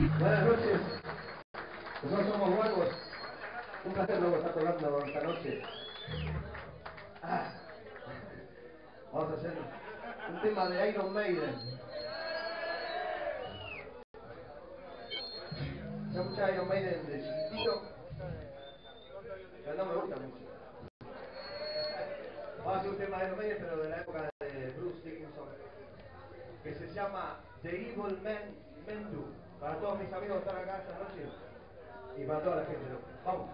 Buenas noches. Nosotros somos Huevos. Un placer luego estar tocando esta noche. Vamos a hacer un tema de Iron Maiden. Yo escuché Iron Maiden de chiquitito, pero no me gusta mucho. Vamos a hacer un tema de Iron Maiden, pero de la época de Bruce Dickinson, que se llama The Evil Men Do. Para todos mis amigos que están acá esta noche y para toda la gente. Vamos.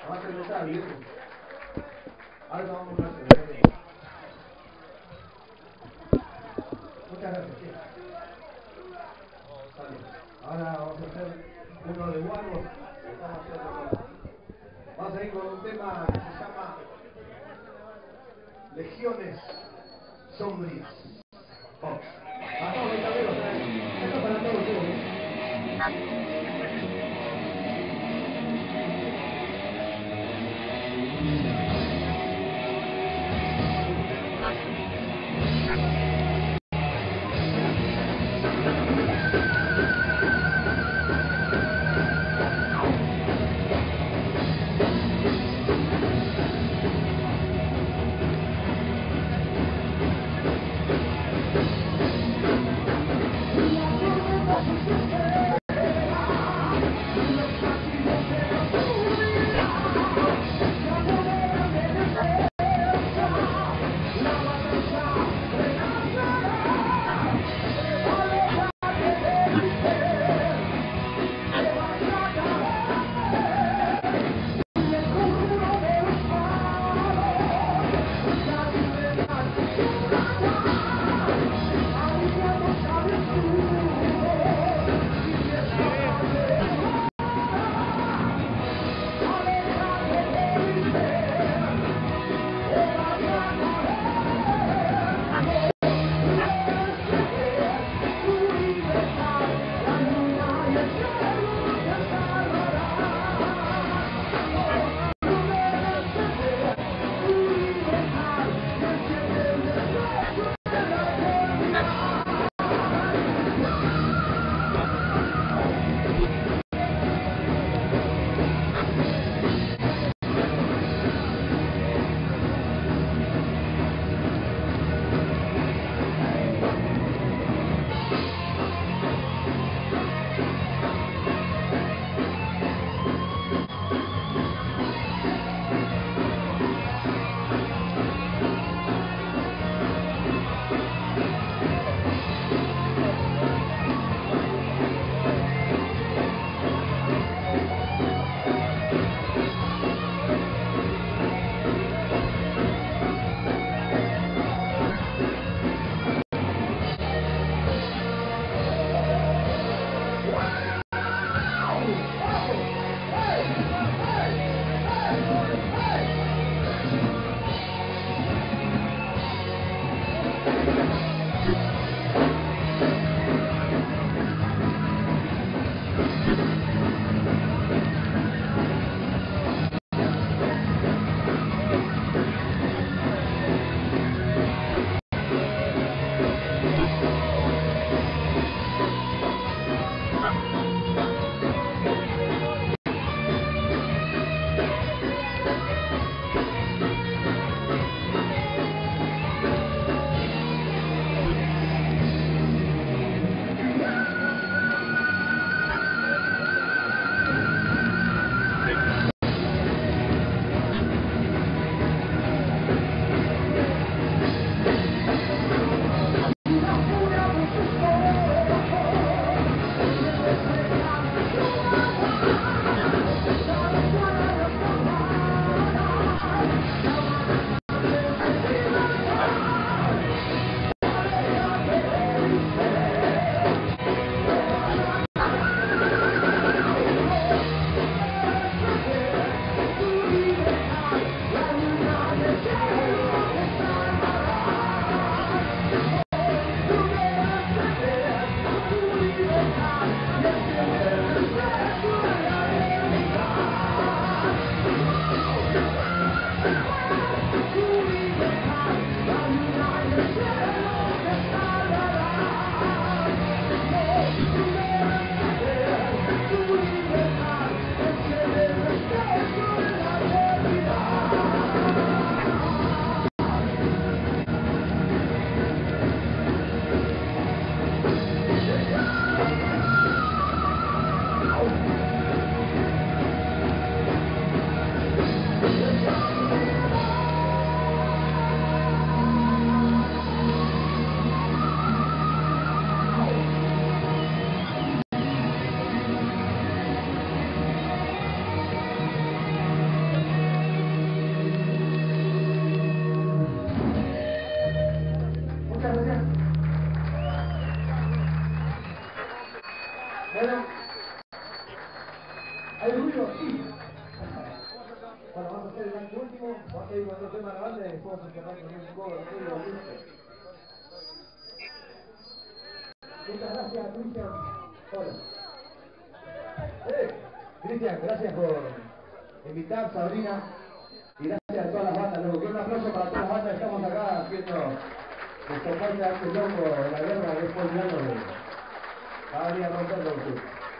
Vamos a empezar, viejo. Ahora tomamos un rato. Muchas gracias, sí. Está bien. Ahora vamos a hacer uno de Warlock. Estamos haciendo otra cosa. Vamos a ir con un tema que se llama Legiones Sombrías. Vamos. A todos los taberos, esto es para todos ustedes. amigo. Bueno, vamos a hacer el último, vamos a ir con otro tema de la banda y después vamos a cerrar con un cover tuyo, listo. Muchas gracias, Cristian. Hola. Cristian, gracias por invitar, Sabrina. Y gracias a todas las bandas. Luego, quiero un aplauso para todas las bandas que estamos acá haciendo nuestro país de arte loco en la guerra que es colombiano. Va a venir a romperlo usted.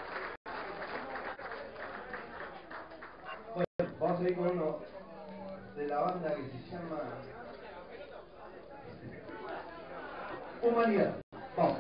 Bueno, vamos a ir con uno de la banda que se llama Humanidad. Vamos.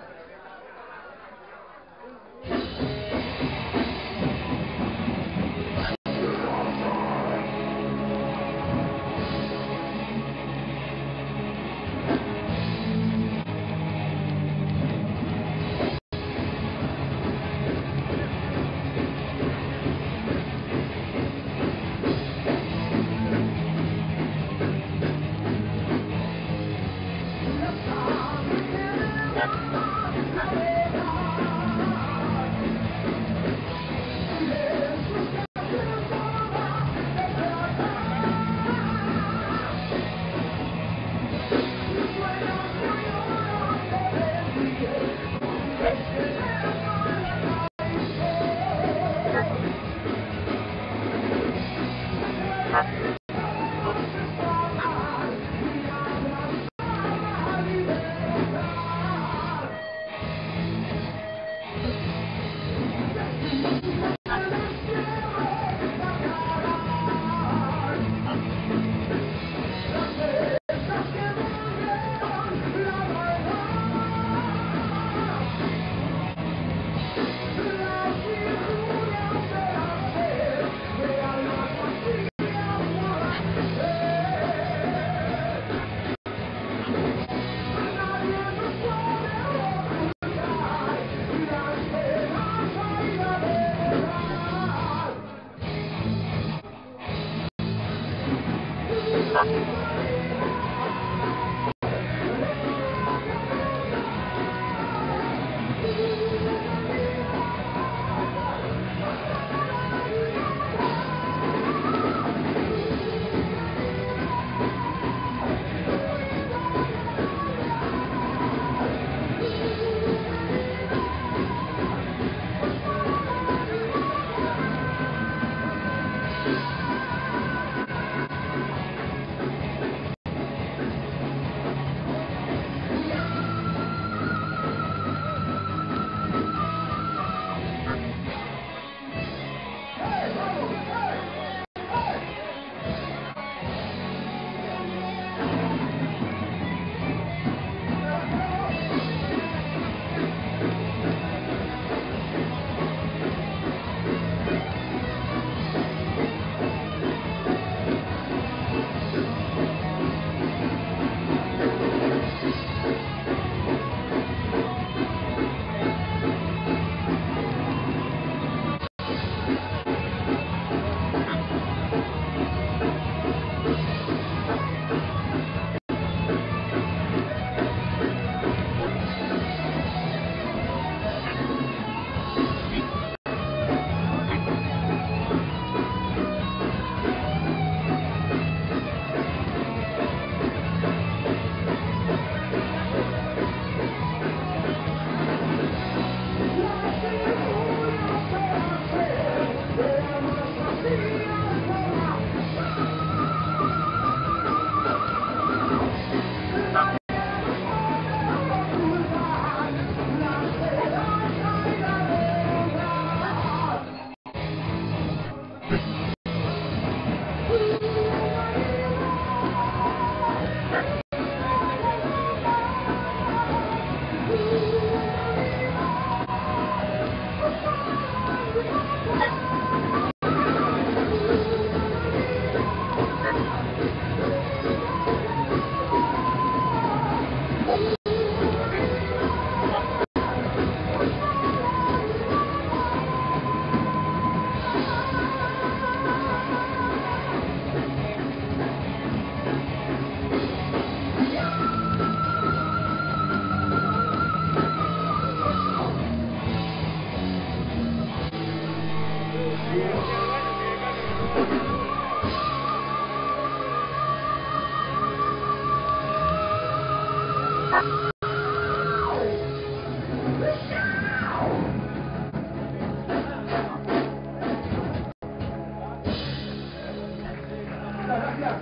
Muchas gracias.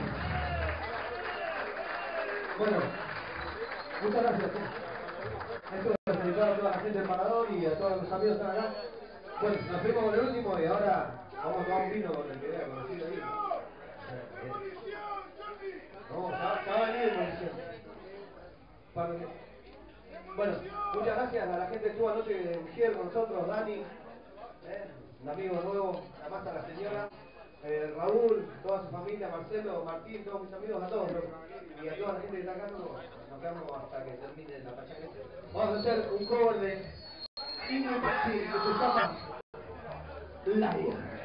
Bueno, muchas gracias. Esto es dedicado a toda la gente del Parador y a todos los amigos que están acá. Bueno, nos fuimos con el último y ahora vamos a tomar un vino con el que vea conocido ahí. No, ya va a venir el policía. Bueno, muchas gracias a la gente que estuvo anoche en Gier con nosotros, Dani, un amigo nuevo, además a la señora, Raúl, toda su familia, Marcelo, Martín, todos mis amigos, a todos, y a toda la gente que está acá, nos quedamos hasta que termine la pachanga. Vamos a hacer un cover de Ingrid Maxine que se llama Liar.